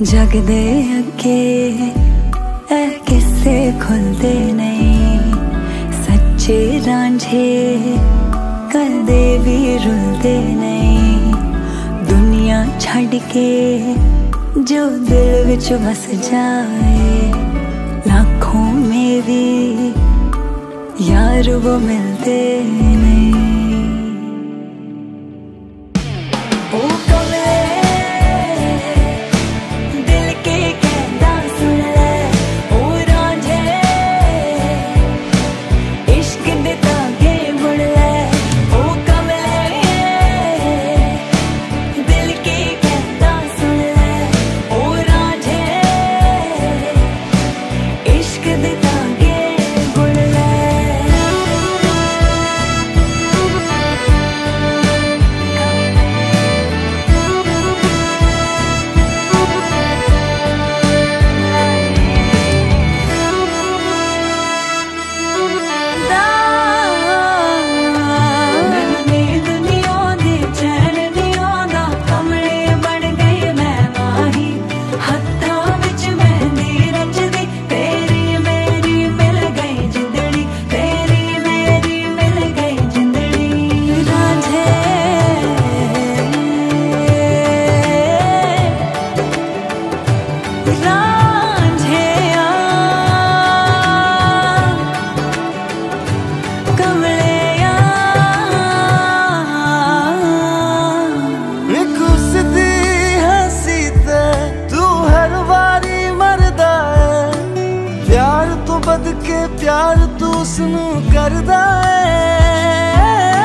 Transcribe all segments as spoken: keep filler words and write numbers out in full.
जग दे अगे ए किस्से खुलदे नहीं, सच्चे रांझे कदे भी रुलदे नहीं। दुनिया छड़ के जो दिल विच बस जाए, लाखों में भी यार वो मिलते नहीं। बद के प्यार तू उसनू करदा है,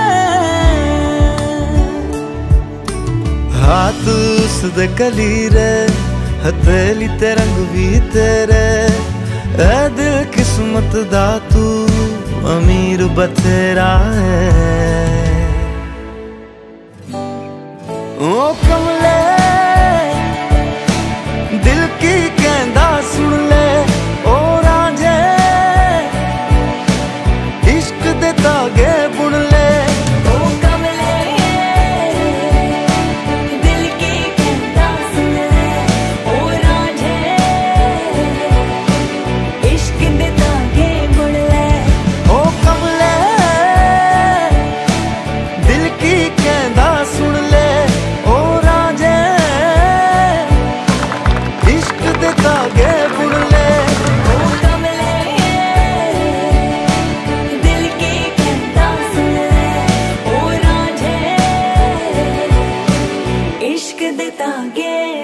हाथ उसदे कलीरे हथेली ते रंग भी तेरे। ए दिल किस्मत दा तू अमीर बथेरा है। ओ कमले दिल की कहंदा सुन ले, धागे बुन ले। ओ कमले दिल की कहता सुन ले, ओ रांझे इश्क दे धागे बुन ले। ओ कमले दिल की कहता सुन ले, ओ रांझे इश्क दे धागे बुन ले। इश्क दे धागे